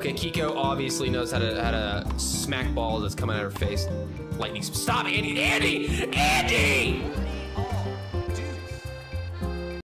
Okay, Keiko obviously knows how to smack balls that's coming out of her face. Lightning. Stop, Andy! Andy! Andy!